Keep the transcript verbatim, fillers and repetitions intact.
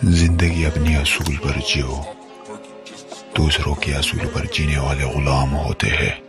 जिंदगी अपनी असूल पर जियो, दूसरों के असूल पर जीने वाले गुलाम होते हैं।